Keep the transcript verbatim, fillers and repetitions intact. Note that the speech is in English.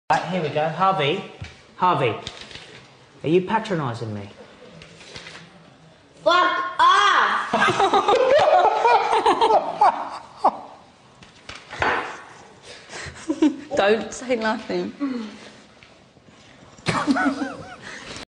Right, here we go. Harvey. Harvey. Are you patronising me? Fuck off! Don't say nothing.